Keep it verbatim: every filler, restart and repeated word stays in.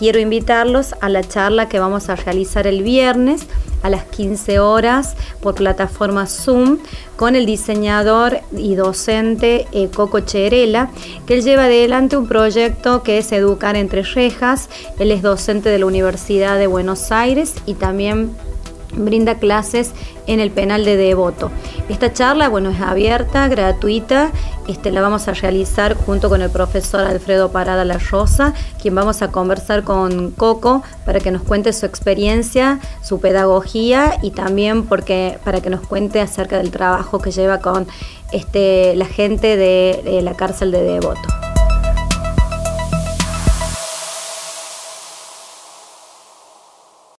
quiero invitarlos a la charla que vamos a realizar el viernes a las quince horas por plataforma Zoom con el diseñador y docente eh, Coco Cherela, que él lleva adelante un proyecto que es Educar entre Rejas. Él es docente de la Universidad de Buenos Aires y también brinda clases en el penal de Devoto. Esta charla, bueno, es abierta, gratuita, este, la vamos a realizar junto con el profesor Alfredo Parada La Rosa, quien vamos a conversar con Coco para que nos cuente su experiencia, su pedagogía y también porque, para que nos cuente acerca del trabajo que lleva con este, la gente de, de la cárcel de Devoto.